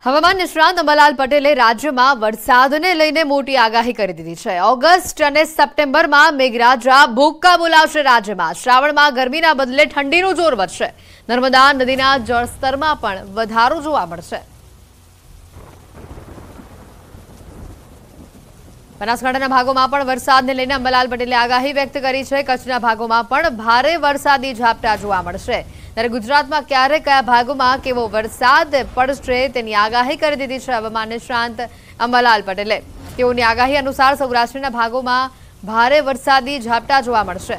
હવામાન નિષ્ણાંત અંબાલાલ પટેલે રાજ્યમાં વરસાદને લઈને મોટી આગાહી કરી દીધી છે। ઓગસ્ટ અને સપ્ટેમ્બરમાં મેઘરાજા ભૂક્કા બોલાવશે। રાજ્યમાં શ્રાવણમાં ગરમીના બદલે ઠંડીનું જોર વધશે। નર્મદા નદીના જળસ્તરમાં પણ વધારો જોવા મળશે। બનાસકાંઠાના ભાગોમાં પણ વરસાદને લઈને અંબાલાલ પટેલે આગાહી વ્યક્ત કરી છે। કચ્છના ભાગોમાં પણ ભારે વરસાદી ઝાપટા જોવા મળશે। ત્યારે ગુજરાતમાં ક્યારે કયા ભાગોમાં કેવો વરસાદ પડશે તેની આગાહી કરી દીધી છે હવામાન નિષ્ણાંત અંબાલાલ પટેલે। તેઓની આગાહી અનુસાર સૌરાષ્ટ્રના ભાગોમાં ભારે વરસાદી ઝાપટા જોવા મળશે।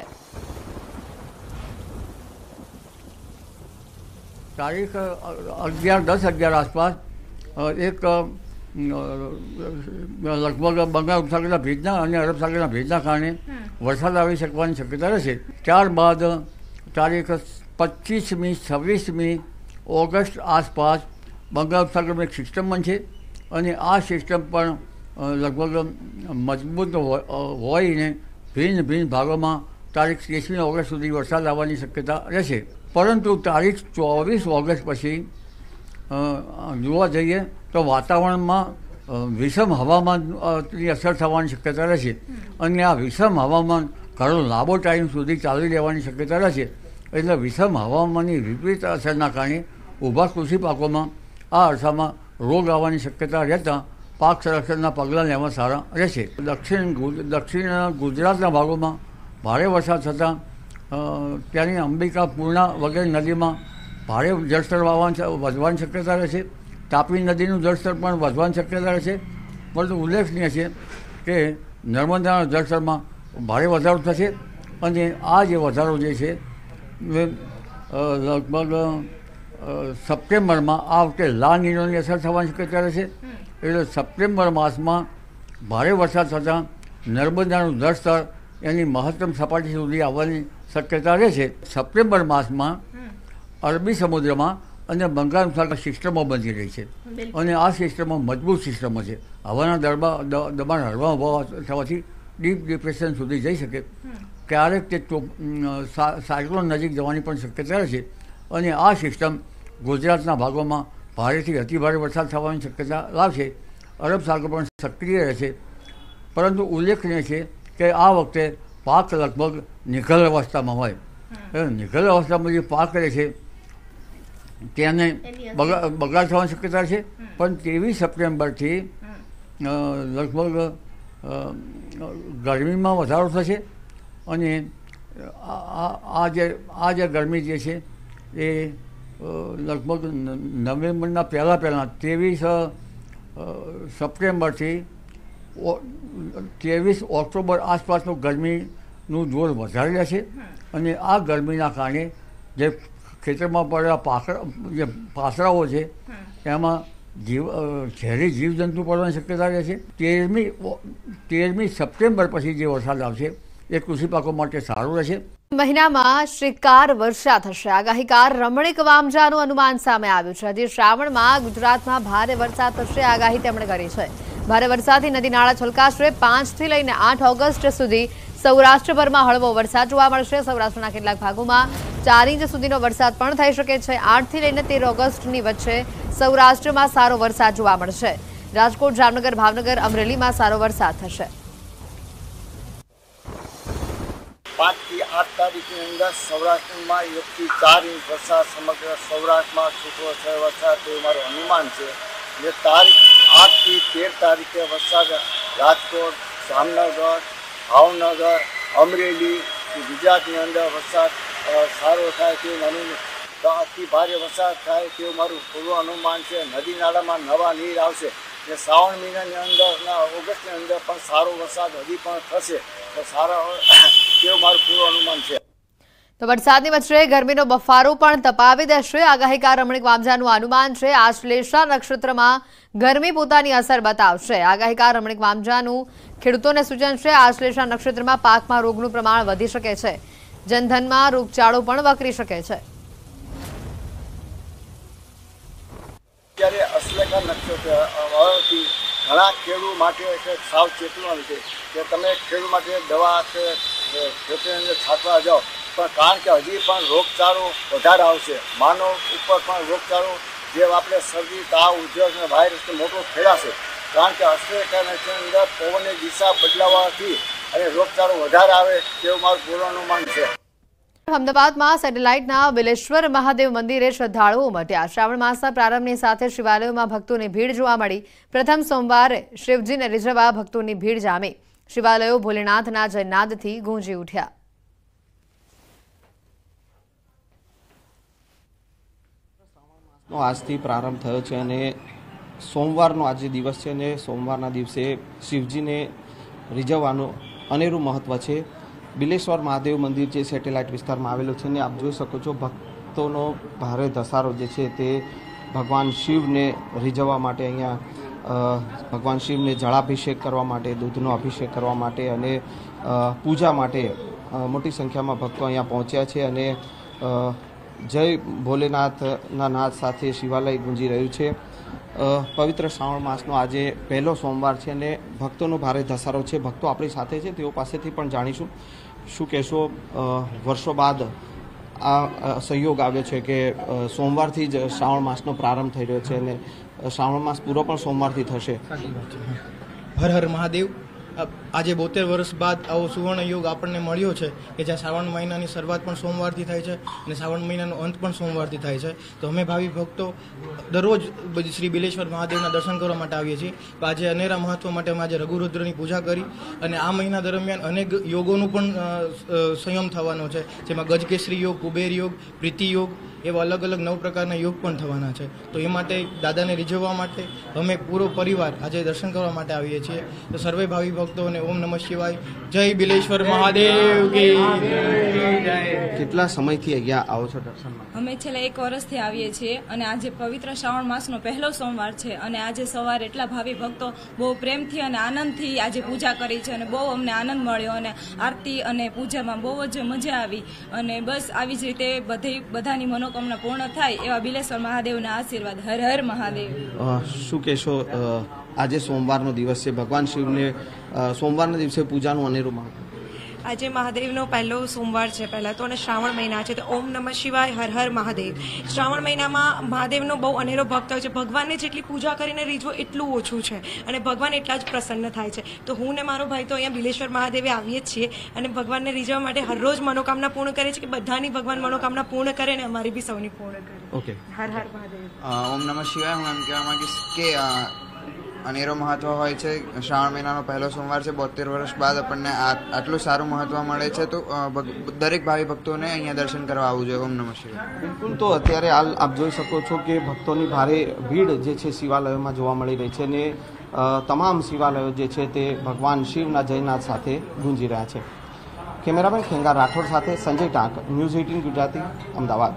તારીખ 11-10-11 આસપાસ એક લગભગ બંગાળ ઉપસાગરના ભેજના અને અરબ સાગરના ભેજના કારણે વરસાદ આવી શકવાની શક્યતા રહેશે। ત્યારબાદ તારીખ 25મી 26મી ઓગસ્ટ આસપાસ બંગાળ ઉપસાગરમાં એક સિસ્ટમ બનશે અને આ સિસ્ટમ પણ લગભગ મજબૂત હોઈને ભિન્ન ભાગોમાં તારીખ 30મી ઓગસ્ટ સુધી વરસાદ આવવાની શક્યતા રહેશે। પરંતુ તારીખ 24 ઓગસ્ટ પછી જોવા જઈએ તો વાતાવરણમાં વિષમ હવામાનની અસર થવાની શક્યતા રહેશે અને આ વિષમ હવામાન ઘણો લાંબો ટાઈમ સુધી ચાલી રહેવાની શક્યતા રહેશે। એટલે વિષમ હવામાનની વિપરીત અસરના કારણે ઊભા કૃષિ પાકોમાં આ અરસામાં રોગ આવવાની શક્યતા રહેતા પાક સંરક્ષણના પગલાં લેવા સારા રહેશે। દક્ષિણ ગુજરાતના ભાગોમાં ભારે વરસાદ થતાં ત્યાંની અંબિકા, પૂર્ણા વગેરે નદીમાં ભારે જળસ્તર વધવાની શક્યતા રહેશે। તાપી નદીનું જળસ્તર પણ વધવાની શક્યતા રહેશે। પરંતુ ઉલ્લેખનીય છે કે નર્મદાના જળસ્તરમાં ભારે વધારો થશે અને આ જે વધારો જે છે લગભગ સપ્ટેમ્બરમાં આ વખતે લા નીનોની અસર થવાની શક્યતા રહેશે। એટલે સપ્ટેમ્બર માસમાં ભારે વરસાદ થતાં નર્મદાનું જળસ્તર એની મહત્તમ સપાટી સુધી આવવાની શક્યતા રહેશે। સપ્ટેમ્બર માસમાં અરબી સમુદ્રમાં અને બંગાળ ઉપસાગર સિસ્ટમો બની રહી છે અને આ સિસ્ટમો મજબૂત સિસ્ટમો છે। હવાના દબાણ હળવા ઊભા થવાથી ડીપ ડિપ્રેશન સુધી જઈ શકે। ક્યારેક તે સાયક્લોન નજીક જવાની પણ શક્યતા રહેશે અને આ સિસ્ટમ ગુજરાતના ભાગોમાં ભારેથી અતિભારે વરસાદ થવાની શક્યતા લાવશે। અરબ સાગર પણ સક્રિય રહેશે। પરંતુ ઉલ્લેખનીય છે કે આ વખતે પાક લગભગ નિઘલ અવસ્થામાં હોય। નિઘલ અવસ્થામાં જે પાક રહે છે તેને બગાડ થવાની શક્યતા છે। પણ 23 સપ્ટેમ્બરથી લગભગ ગરમીમાં વધારો થશે અને આ જે ગરમી જે છે એ લગભગ નવેમ્બરના પહેલાં 23 સપ્ટેમ્બરથી 23 ઓક્ટોબર આસપાસનું ગરમીનું જોર વધારે રહેશે અને આ ગરમીના કારણે જે ખેતરમાં પડેલા જે પાસરાઓ છે એમાં ઝેરી જીવજંતુ પડવાની શક્યતા રહેશે। 13મી સપ્ટેમ્બર પછી જે વરસાદ આવશે એ કૃષિ પાકો માટે સારું રહેશે। મહિનામાં શ્રીકાર વર્ષા થશે। આગાહીકાર રમણીક વામજાનું અનુમાન સામે આવ્યું છે। હજી શ્રાવણમાં ગુજરાતમાં ભારે વરસાદ થશે આગાહી તેમણે કરી છે। ભારે વરસાદથી નદી નાળા છલકાશે। 5 થી લઈને 8 ઓગસ્ટ સુધી સૌરાષ્ટ્રભરમાં હળવો વરસાદ જોવા મળશે। સૌરાષ્ટ્રના કેટલાક ભાગોમાં 4 ઇંચ સુધીનો વરસાદ પણ થઈ શકે છે। 8 થી લઈને 13 ઓગસ્ટની વચ્ચે સૌરાષ્ટ્રમાં સારો વરસાદ જોવા મળશે। રાજકોટ, જામનગર, ભાવનગર, અમરેલીમાં સારો વરસાદ થશે। 5 થી 8 તારીખની અંદર સૌરાષ્ટ્રમાં 1 થી 4 ઇંચ વરસાદ સમગ્ર સૌરાષ્ટ્રમાં છૂટો થયો વરસાદ તેવું મારું અનુમાન છે। જે તારીખ 8 થી 13 તારીખે વરસાદ રાજકોટ, જામનગર, ભાવનગર, અમરેલી ગુજરાતની અંદર વરસાદ સારો થાય તેવું અતિ ભારે વરસાદ થાય તેવું મારું પૂર્વ અનુમાન છે। નદી નાળામાં નવા નીર આવશે ને શ્રાવણ મહિનાની અંદર ઓગસ્ટની અંદર પણ સારો વરસાદ હજી પણ થશે તો સારા તેવું મારું પૂર્વ અનુમાન છે। તો વરસાદની વચ્ચે ગરમીનો બફારો પણ તપાવી દેશે। આગાહીકાર રમણીક વામજાનું અનુમાન છે આશ્લેષા નક્ષત્રમાં ગરમી પોતાની અસર બતાવશે। આગાહીકાર રમણીક વામજાનું ખેડૂતોને સૂચન છે આશ્લેષા નક્ષત્રમાં પાકમાં રોગનું પ્રમાણ વધી શકે છે। જનધનમાં રોગચાળો પણ વકરી શકે છે। ત્યારે અશ્લેષા નક્ષત્ર આવવાથી ઘણા ખેડૂત માટે સાવચેતવું છે કે તમે ખેડૂત માટે દવા કે ખેતરની અંદર છાંટવા જાઓ પણ કારણ કે હજી પણ રોગચાળો વધારે આવશે। માનવ ઉપર પણ રોગચાળો જે આપણે શરદી તાવ ઉધરસ અને વાયરસનો મોટો ફેલાશે, કારણ કે અસ્ટ્રેલિયાની અંદર પવનની દિશા બદલાવાથી અને રોગચાળો વધારે આવે તેવું મારું પૂર્વાનુમાન છે। અમદાવાદમાં સેટેલાઇટના બિલેશ્વર મહાદેવ મંદિરે શ્રદ્ધાળુઓ ઉમટ્યા। શ્રાવણ માસના પ્રારંભની સાથે શિવાલયોમાં ભક્તોની ભીડ જોવા મળી। પ્રથમ સોમવારે શિવજીને રીઝવવા ભક્તોની ભીડ જામી। શિવાલયો ભોલેનાથના જયનાદથી ગુંજી ઉઠ્યા। આજથી પ્રારંભ થયો છે અને સોમવારનો આજે દિવસ છે અને સોમવારના દિવસે શિવજીને રીઝવવાનું અનેરું મહત્વ છે। બિલેશ્વર મહાદેવ મંદિર જે સેટેલાઇટ વિસ્તારમાં આવેલું છે ને આપ જોઈ શકો છો ભક્તોનો ભારે ધસારો જે છે તે ભગવાન શિવને રીઝવવા માટે અહીંયા ભગવાન શિવને જળાભિષેક કરવા માટે, દૂધનો અભિષેક કરવા માટે અને પૂજા માટે મોટી સંખ્યામાં ભક્તો અહીંયા પહોંચ્યા છે અને જય ભોલેનાથના નાદ સાથે શિવાલય ગુંજી રહ્યું છે। પવિત્ર શ્રાવણ માસનો આજે પહેલો સોમવાર છે અને ભક્તોનો ભારે ધસારો છે। ભક્તો આપણી સાથે છે, તેઓ પાસેથી પણ જાણીશું શું કહેશો। વર્ષો બાદ આ સહયોગ આવ્યો છે કે સોમવારથી જ શ્રાવણ માસનો પ્રારંભ થઈ રહ્યો છે અને શ્રાવણ માસ પૂરો પણ સોમવારથી થશે। હર હર મહાદેવ। આજે 72 વર્ષ બાદ આવો સુવર્ણ યોગ આપણને મળ્યો છે કે જ્યાં શ્રાવણ મહિનાની શરૂઆત પણ સોમવારથી થાય છે અને શ્રાવણ મહિનાનો અંત પણ સોમવારથી થાય છે। તો અમે ભાવિ ભક્તો દરરોજ શ્રી બિલેશ્વર મહાદેવના દર્શન કરવા માટે આવીએ છીએ। આજે અનેરા મહત્વ માટે અમે આજે રઘુરુદ્રની પૂજા કરી અને આ મહિના દરમિયાન અનેક યોગોનું પણ સંયમ થવાનો છે, જેમાં ગજકેસરી યોગ, કુબેર યોગ, પ્રીતિ યોગ એવા અલગ અલગ 9 પ્રકારના યોગ પણ થવાના છે। તો એ માટે દાદાને રીઝવવા માટે અમે પૂરો પરિવાર આજે દર્શન કરવા માટે આવીએ છીએ। તો સર્વે ભાવિ ભક્તોને ઓમ નમઃ શિવાય, જય બિલેશ્વર મહાદેવ કી જય। કેટલા સમયથી અહીંયા આવો છો દર્શનમાં? અમે છેલ્લા 1 વર્ષથી આવીએ છીએ અને આજે પવિત્ર શ્રાવણ માસનો પહેલો સોમવાર છે અને આજે સવારે એટલા ભાવિ ભક્તો બહુ પ્રેમથી અને આનંદથી આજે પૂજા કરી છે અને બહુ અમને આનંદ મળ્યો અને આરતી અને પૂજામાં બહુ જ મજા આવી અને બસ આવી જ રીતે બધાની મનોકામના પૂર્ણ થાય એવા બિલેશ્વર મહાદેવના આશીર્વાદ। હર હર મહાદેવ। શું કહેશો, આજે સોમવારનો દિવસ છે, ભગવાન શિવને સોમવારના દિવસે પૂજાનું અનેરું મહત્વ। આજે મહાદેવનો પહેલો સોમવાર છે પહેલાં તો અને શ્રાવણ મહિના છે, તો ઓમ નમઃ શિવાય, હર હર મહાદેવ। શ્રાવણ મહિનામાં મહાદેવનો બહુ અનેરો ભક્ત હોય છે। ભગવાનને જેટલી પૂજા કરીને રીઝવો એટલું ઓછું છે અને ભગવાન એટલા જ પ્રસન્ન થાય છે। તો હું ને મારો ભાઈ તો અહીંયા બિલેશ્વર મહાદેવે આવીએ જ છીએ અને ભગવાનને રીઝવવા માટે હરરોજ મનોકામના પૂર્ણ કરે છે કે બધાની ભગવાન મનોકામના પૂર્ણ કરે અને અમારી બી સૌની પૂર્ણ કરે। ઓકે, હર હર મહાદેવ। ઓમ નમઃ શિવાય। હું એમ કહેવા માંગીશ કે અનેરો મહત્વ હોય છે। શ્રાવણ મહિનાનો પહેલો સોમવાર છે, 72 વર્ષ બાદ આપણને આટલું સારું મહત્વ મળે છે, તો દરેક ભાવિ ભક્તોને અહીંયા દર્શન કરવા આવવું જોઈએ। ઓમ નમઃ શિવાય। બિલકુલ, તો અત્યારે હાલ આપ જોઈ શકો છો કે ભક્તોની ભારે ભીડ જે છે શિવાલયોમાં જોવા મળી રહી છે અને તમામ શિવાલયો જે છે તે ભગવાન શિવના જયનાદ સાથે ગુંજી રહ્યા છે। કેમેરામેન ખેંગા રાઠોડ સાથે સંજય ટાંક, ન્યૂઝ 18 ગુજરાતી, અમદાવાદ।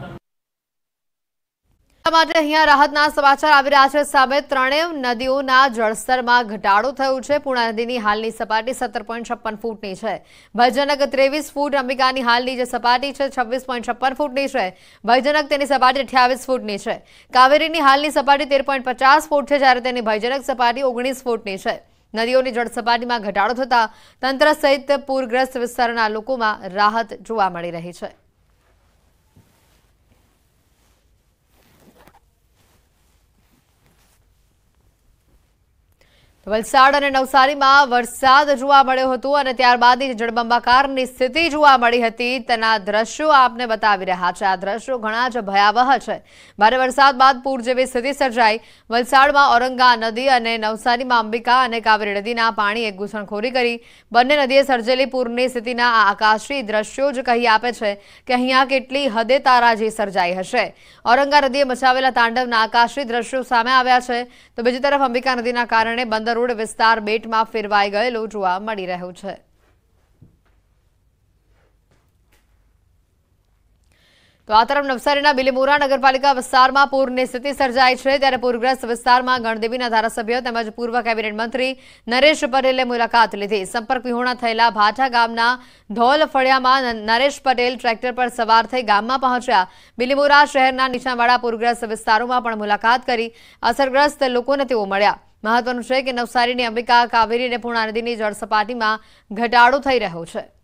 માટે અહીંયા રાહતના સમાચાર આવી રહ્યા છે। સામે ત્રણેય નદીઓના જળસ્તરમાં ઘટાડો થયો છે। પૂર્ણા નદીની હાલની સપાટી 17.56 ફૂટની છે। ભયજનક 23 ફૂટ, અંબિકાની હાલની જે સપાટી છે 26.56 ફૂટની છે। ભયજનક તેની સપાટી 28 ફૂટની છે। કાવેરીની હાલની સપાટી 13.50 ફૂટ છે, જ્યારે તેની ભયજનક સપાટી 19 ફૂટની છે। નદીઓની જળ સપાટીમાં ઘટાડો થતા તંત્ર સહિત પૂરગ્રસ્ત વિસ્તારના લોકોમાં રાહત જોવા મળી રહી છે। વલસાડ અને નવસારીમાં વરસાદ જોવા મળ્યો હતો અને ત્યારબાદની જળબંબાકારની સ્થિતિ જોવા મળી હતી તેના દ્રશ્યો આપને બતાવી રહ્યા છે। આ દ્રશ્યો ઘણા જ ભયાવહ છે। ભારે વરસાદ બાદ પૂર જેવી સ્થિતિ સર્જાઈ। વલસાડમાં ઔરંગા નદી અને નવસારીમાં અંબિકા અને કાવેરી નદીના પાણીએ ઘૂસણખોરી કરી। બંને નદીએ સર્જેલી પૂરની સ્થિતિના આ આકાશી દ્રશ્યો જ કહી આપે છે કે અહીંયા કેટલી હદે તારાજી સર્જાઈ હશે। ઔરંગા નદીએ મચાવેલા તાંડવના આકાશી દ્રશ્યો સામે આવ્યા છે, તો બીજી તરફ અંબિકા નદીના કારણે બંદર રોડ વિસ્તાર બેટમાં ફેરવાઈ ગયેલો જોવા મળી રહ્યો છે। તો આ તરફ નવસારીના બિલીમોરા નગરપાલિકા વિસ્તારમાં પૂરની સ્થિતિ સર્જાઈ છે, ત્યારે પૂરગ્રસ્ત વિસ્તારમાં ગણદેવીના ધારાસભ્ય તેમજ પૂર્વ કેબિનેટ મંત્રી નરેશ પટેલે મુલાકાત લીધી। સંપર્ક વિહોણા થયેલા ભાઠા ગામના ધોલ ફળિયામાં નરેશ પટેલ ટ્રેક્ટર પર સવાર થઈ ગામમાં પહોંચ્યા। બિલીમોરા શહેરના નીચાણવાળા પૂરગ્રસ્ત વિસ્તારોમાં પણ મુલાકાત કરી અસરગ્રસ્ત લોકોને તેઓ મળ્યા। મહત્વનું છે કે નવસારીની અંબિકા, કાવેરી અને પૂર્ણા નદીની જળ સપાટીમાં ઘટાડો થઈ રહ્યો છે।